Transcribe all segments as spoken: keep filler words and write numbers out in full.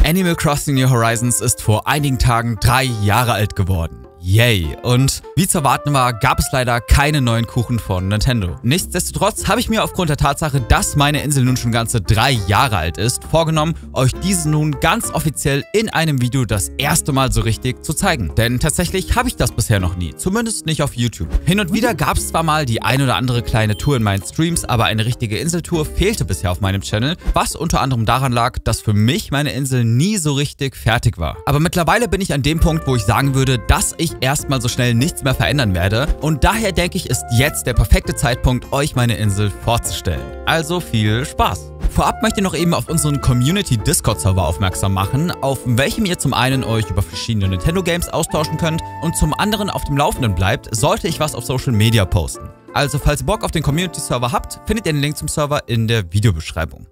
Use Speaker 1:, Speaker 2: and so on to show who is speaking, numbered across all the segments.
Speaker 1: Animal Crossing New Horizons ist vor einigen Tagen drei Jahre alt geworden. Yay! Und wie zu erwarten war, gab es leider keine neuen Kuchen von Nintendo. Nichtsdestotrotz habe ich mir aufgrund der Tatsache, dass meine Insel nun schon ganze drei Jahre alt ist, vorgenommen, euch diese nun ganz offiziell in einem Video das erste Mal so richtig zu zeigen. Denn tatsächlich habe ich das bisher noch nie, zumindest nicht auf YouTube. Hin und wieder gab es zwar mal die ein oder andere kleine Tour in meinen Streams, aber eine richtige Inseltour fehlte bisher auf meinem Channel, was unter anderem daran lag, dass für mich meine Insel nie so richtig fertig war. Aber mittlerweile bin ich an dem Punkt, wo ich sagen würde, dass ich erstmal so schnell nichts mehr verändern werde und daher denke ich, ist jetzt der perfekte Zeitpunkt, euch meine Insel vorzustellen. Also viel Spaß! Vorab möchte ich noch eben auf unseren Community-Discord-Server aufmerksam machen, auf welchem ihr zum einen euch über verschiedene Nintendo-Games austauschen könnt und zum anderen auf dem Laufenden bleibt, sollte ich was auf Social Media posten. Also falls ihr Bock auf den Community-Server habt, findet ihr den Link zum Server in der Videobeschreibung.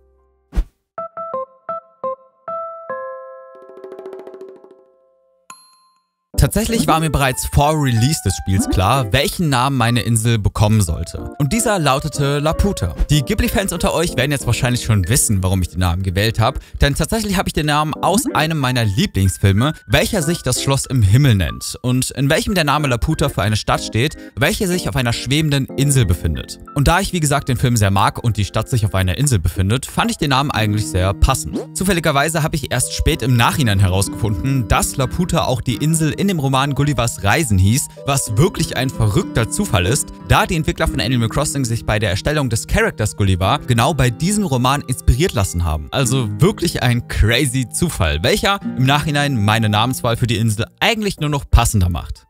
Speaker 1: Tatsächlich war mir bereits vor Release des Spiels klar, welchen Namen meine Insel bekommen sollte. Und dieser lautete Laputa. Die Ghibli-Fans unter euch werden jetzt wahrscheinlich schon wissen, warum ich den Namen gewählt habe, denn tatsächlich habe ich den Namen aus einem meiner Lieblingsfilme, welcher sich das Schloss im Himmel nennt und in welchem der Name Laputa für eine Stadt steht, welche sich auf einer schwebenden Insel befindet. Und da ich wie gesagt den Film sehr mag und die Stadt sich auf einer Insel befindet, fand ich den Namen eigentlich sehr passend. Zufälligerweise habe ich erst spät im Nachhinein herausgefunden, dass Laputa auch die Insel in dem Roman Gullivers Reisen hieß, was wirklich ein verrückter Zufall ist, da die Entwickler von Animal Crossing sich bei der Erstellung des Charakters Gulliver genau bei diesem Roman inspiriert lassen haben. Also wirklich ein crazy Zufall, welcher im Nachhinein meine Namenswahl für die Insel eigentlich nur noch passender macht.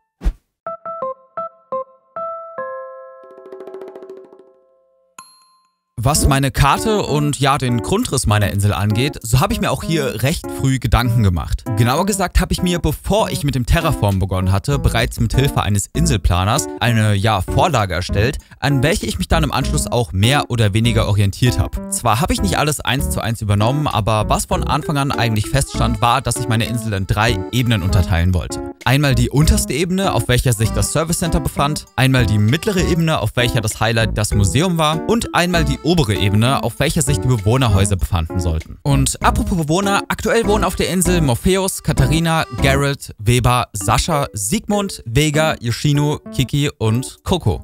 Speaker 1: Was meine Karte und ja den Grundriss meiner Insel angeht, so habe ich mir auch hier recht früh Gedanken gemacht. Genauer gesagt habe ich mir, bevor ich mit dem Terraform begonnen hatte, bereits mit Hilfe eines Inselplaners eine ja Vorlage erstellt, an welche ich mich dann im Anschluss auch mehr oder weniger orientiert habe. Zwar habe ich nicht alles eins zu eins übernommen, aber was von Anfang an eigentlich feststand, war, dass ich meine Insel in drei Ebenen unterteilen wollte. Einmal die unterste Ebene, auf welcher sich das Service Center befand, einmal die mittlere Ebene, auf welcher das Highlight das Museum war und einmal die obere Ebene, auf welcher sich die Bewohnerhäuser befanden sollten. Und apropos Bewohner, aktuell wohnen auf der Insel Morpheus, Katharina, Garrett, Weber, Sascha, Sigmund, Vega, Yoshino, Kiki und Coco.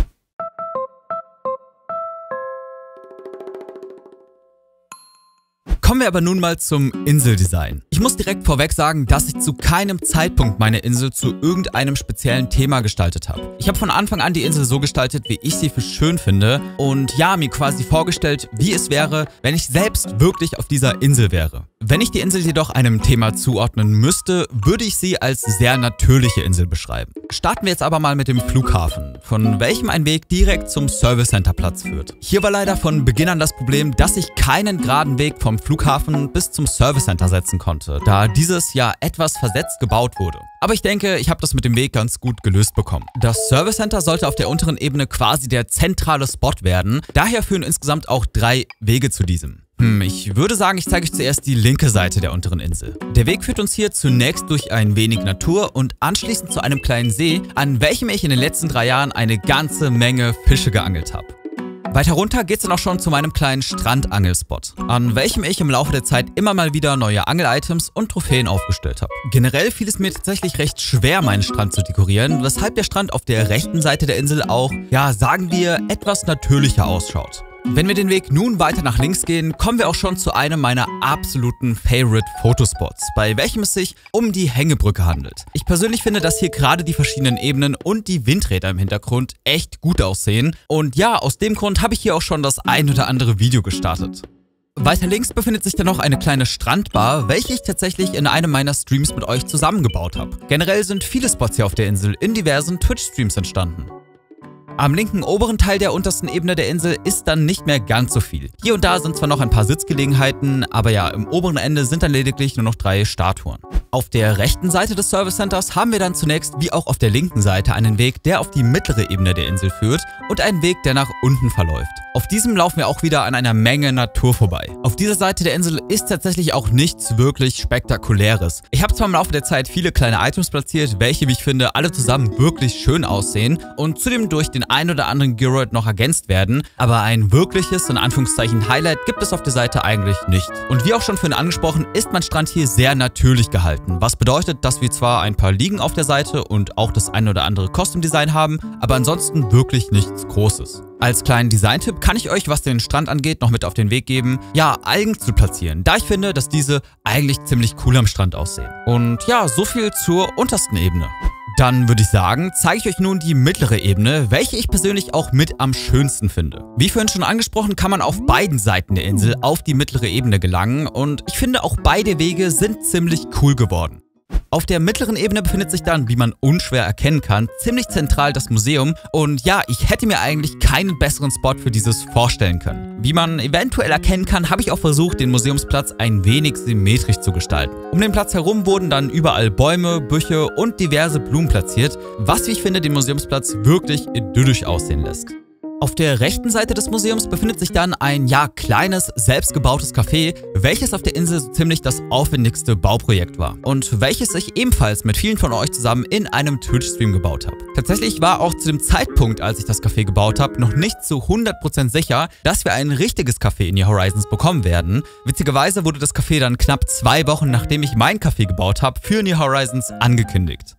Speaker 1: Kommen wir aber nun mal zum Inseldesign. Ich muss direkt vorweg sagen, dass ich zu keinem Zeitpunkt meine Insel zu irgendeinem speziellen Thema gestaltet habe. Ich habe von Anfang an die Insel so gestaltet, wie ich sie für schön finde und ja, mir quasi vorgestellt, wie es wäre, wenn ich selbst wirklich auf dieser Insel wäre. Wenn ich die Insel jedoch einem Thema zuordnen müsste, würde ich sie als sehr natürliche Insel beschreiben. Starten wir jetzt aber mal mit dem Flughafen, von welchem ein Weg direkt zum Service Center Platz führt. Hier war leider von Beginn an das Problem, dass ich keinen geraden Weg vom Flughafen bis zum Service Center setzen konnte, da dieses ja etwas versetzt gebaut wurde. Aber ich denke, ich habe das mit dem Weg ganz gut gelöst bekommen. Das Service Center sollte auf der unteren Ebene quasi der zentrale Spot werden, daher führen insgesamt auch drei Wege zu diesem. Hm, ich würde sagen, ich zeige euch zuerst die linke Seite der unteren Insel. Der Weg führt uns hier zunächst durch ein wenig Natur und anschließend zu einem kleinen See, an welchem ich in den letzten drei Jahren eine ganze Menge Fische geangelt habe. Weiter runter geht's dann auch schon zu meinem kleinen Strandangelspot, an welchem ich im Laufe der Zeit immer mal wieder neue Angel-Items und Trophäen aufgestellt habe. Generell fiel es mir tatsächlich recht schwer, meinen Strand zu dekorieren, weshalb der Strand auf der rechten Seite der Insel auch, ja, sagen wir, etwas natürlicher ausschaut. Wenn wir den Weg nun weiter nach links gehen, kommen wir auch schon zu einem meiner absoluten Favorite-Fotospots, bei welchem es sich um die Hängebrücke handelt. Ich persönlich finde, dass hier gerade die verschiedenen Ebenen und die Windräder im Hintergrund echt gut aussehen. Und ja, aus dem Grund habe ich hier auch schon das ein oder andere Video gestartet. Weiter links befindet sich dann noch eine kleine Strandbar, welche ich tatsächlich in einem meiner Streams mit euch zusammengebaut habe. Generell sind viele Spots hier auf der Insel in diversen Twitch-Streams entstanden. Am linken oberen Teil der untersten Ebene der Insel ist dann nicht mehr ganz so viel. Hier und da sind zwar noch ein paar Sitzgelegenheiten, aber ja, im oberen Ende sind dann lediglich nur noch drei Statuen. Auf der rechten Seite des Service Centers haben wir dann zunächst, wie auch auf der linken Seite, einen Weg, der auf die mittlere Ebene der Insel führt und einen Weg, der nach unten verläuft. Auf diesem laufen wir auch wieder an einer Menge Natur vorbei. Auf dieser Seite der Insel ist tatsächlich auch nichts wirklich Spektakuläres. Ich habe zwar im Laufe der Zeit viele kleine Items platziert, welche, wie ich finde, alle zusammen wirklich schön aussehen und zudem durch den ein oder anderen Gearoid noch ergänzt werden, aber ein wirkliches, in Anführungszeichen, Highlight gibt es auf der Seite eigentlich nicht. Und wie auch schon vorhin angesprochen, ist mein Strand hier sehr natürlich gehalten, was bedeutet, dass wir zwar ein paar Liegen auf der Seite und auch das ein oder andere Custom Design haben, aber ansonsten wirklich nichts Großes. Als kleinen Designtipp kann ich euch, was den Strand angeht, noch mit auf den Weg geben, ja, Algen zu platzieren, da ich finde, dass diese eigentlich ziemlich cool am Strand aussehen. Und ja, so viel zur untersten Ebene. Dann würde ich sagen, zeige ich euch nun die mittlere Ebene, welche ich persönlich auch mit am schönsten finde. Wie vorhin schon angesprochen, kann man auf beiden Seiten der Insel auf die mittlere Ebene gelangen und ich finde, auch beide Wege sind ziemlich cool geworden. Auf der mittleren Ebene befindet sich dann, wie man unschwer erkennen kann, ziemlich zentral das Museum und ja, ich hätte mir eigentlich keinen besseren Spot für dieses vorstellen können. Wie man eventuell erkennen kann, habe ich auch versucht, den Museumsplatz ein wenig symmetrisch zu gestalten. Um den Platz herum wurden dann überall Bäume, Büsche und diverse Blumen platziert, was, wie ich finde, den Museumsplatz wirklich idyllisch aussehen lässt. Auf der rechten Seite des Museums befindet sich dann ein, ja, kleines, selbstgebautes Café, welches auf der Insel so ziemlich das aufwendigste Bauprojekt war und welches ich ebenfalls mit vielen von euch zusammen in einem Twitch-Stream gebaut habe. Tatsächlich war auch zu dem Zeitpunkt, als ich das Café gebaut habe, noch nicht zu hundert Prozent sicher, dass wir ein richtiges Café in New Horizons bekommen werden. Witzigerweise wurde das Café dann knapp zwei Wochen, nachdem ich mein Café gebaut habe, für New Horizons angekündigt.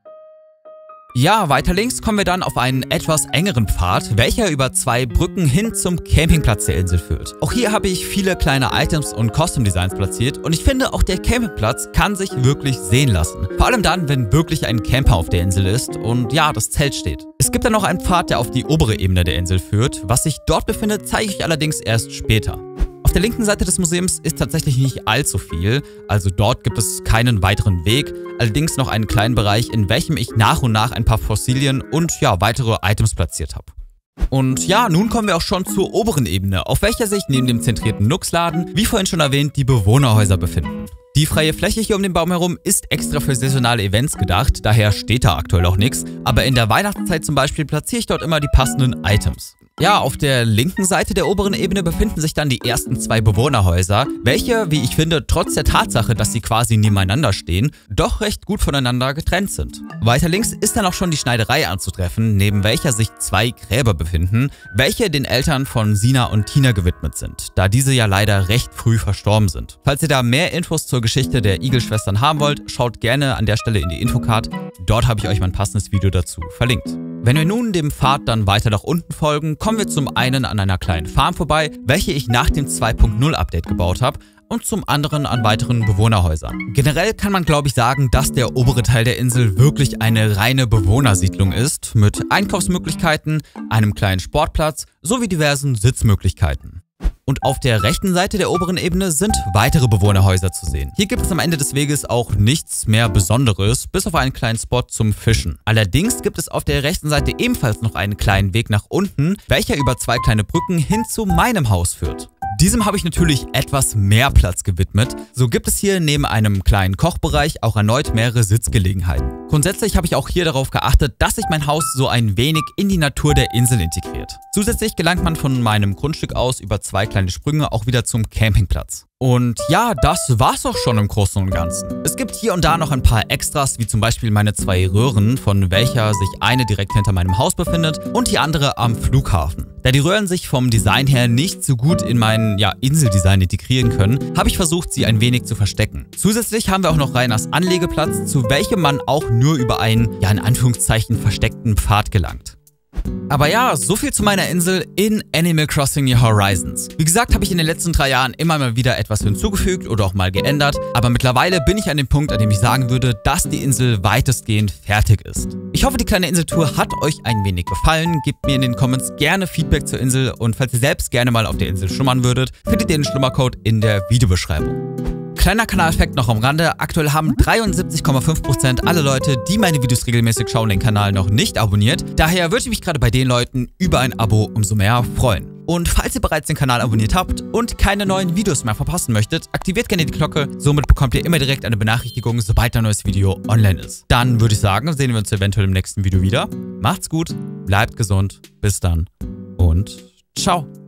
Speaker 1: Ja, weiter links kommen wir dann auf einen etwas engeren Pfad, welcher über zwei Brücken hin zum Campingplatz der Insel führt. Auch hier habe ich viele kleine Items und Custom Designs platziert und ich finde, auch der Campingplatz kann sich wirklich sehen lassen. Vor allem dann, wenn wirklich ein Camper auf der Insel ist und ja, das Zelt steht. Es gibt dann noch einen Pfad, der auf die obere Ebene der Insel führt. Was sich dort befindet, zeige ich allerdings erst später. Auf der linken Seite des Museums ist tatsächlich nicht allzu viel, also dort gibt es keinen weiteren Weg, allerdings noch einen kleinen Bereich, in welchem ich nach und nach ein paar Fossilien und ja, weitere Items platziert habe. Und ja, nun kommen wir auch schon zur oberen Ebene, auf welcher sich neben dem zentrierten Nux-Laden, wie vorhin schon erwähnt, die Bewohnerhäuser befinden. Die freie Fläche hier um den Baum herum ist extra für saisonale Events gedacht, daher steht da aktuell auch nichts, aber in der Weihnachtszeit zum Beispiel platziere ich dort immer die passenden Items. Ja, auf der linken Seite der oberen Ebene befinden sich dann die ersten zwei Bewohnerhäuser, welche, wie ich finde, trotz der Tatsache, dass sie quasi nebeneinander stehen, doch recht gut voneinander getrennt sind. Weiter links ist dann auch schon die Schneiderei anzutreffen, neben welcher sich zwei Gräber befinden, welche den Eltern von Sina und Tina gewidmet sind, da diese ja leider recht früh verstorben sind. Falls ihr da mehr Infos zur Geschichte der Igel-Schwestern haben wollt, schaut gerne an der Stelle in die Infocard, dort habe ich euch mein passendes Video dazu verlinkt. Wenn wir nun dem Pfad dann weiter nach unten folgen, kommen wir zum einen an einer kleinen Farm vorbei, welche ich nach dem zwei Punkt null Update gebaut habe, und zum anderen an weiteren Bewohnerhäusern. Generell kann man, glaube ich, sagen, dass der obere Teil der Insel wirklich eine reine Bewohnersiedlung ist, mit Einkaufsmöglichkeiten, einem kleinen Sportplatz sowie diversen Sitzmöglichkeiten. Und auf der rechten Seite der oberen Ebene sind weitere Bewohnerhäuser zu sehen. Hier gibt es am Ende des Weges auch nichts mehr Besonderes, bis auf einen kleinen Spot zum Fischen. Allerdings gibt es auf der rechten Seite ebenfalls noch einen kleinen Weg nach unten, welcher über zwei kleine Brücken hin zu meinem Haus führt. Diesem habe ich natürlich etwas mehr Platz gewidmet. So gibt es hier neben einem kleinen Kochbereich auch erneut mehrere Sitzgelegenheiten. Grundsätzlich habe ich auch hier darauf geachtet, dass sich mein Haus so ein wenig in die Natur der Insel integriert. Zusätzlich gelangt man von meinem Grundstück aus über zwei kleine Sprünge auch wieder zum Campingplatz. Und ja, das war's auch schon im Großen und Ganzen. Es gibt hier und da noch ein paar Extras, wie zum Beispiel meine zwei Röhren, von welcher sich eine direkt hinter meinem Haus befindet und die andere am Flughafen. Da die Röhren sich vom Design her nicht so gut in mein ja, Inseldesign integrieren können, habe ich versucht, sie ein wenig zu verstecken. Zusätzlich haben wir auch noch Rainers Anlegeplatz, zu welchem man auch nur über einen, ja in Anführungszeichen, versteckten Pfad gelangt. Aber ja, so viel zu meiner Insel in Animal Crossing New Horizons. Wie gesagt, habe ich in den letzten drei Jahren immer mal wieder etwas hinzugefügt oder auch mal geändert, aber mittlerweile bin ich an dem Punkt, an dem ich sagen würde, dass die Insel weitestgehend fertig ist. Ich hoffe, die kleine Inseltour hat euch ein wenig gefallen. Gebt mir in den Comments gerne Feedback zur Insel und falls ihr selbst gerne mal auf der Insel schlummern würdet, findet ihr den Schlummercode in der Videobeschreibung. Kleiner Kanaleffekt noch am Rande, aktuell haben dreiundsiebzig Komma fünf Prozent alle Leute, die meine Videos regelmäßig schauen, den Kanal noch nicht abonniert. Daher würde ich mich gerade bei den Leuten über ein Abo umso mehr freuen. Und falls ihr bereits den Kanal abonniert habt und keine neuen Videos mehr verpassen möchtet, aktiviert gerne die Glocke, somit bekommt ihr immer direkt eine Benachrichtigung, sobald ein neues Video online ist. Dann würde ich sagen, sehen wir uns eventuell im nächsten Video wieder. Macht's gut, bleibt gesund, bis dann und ciao!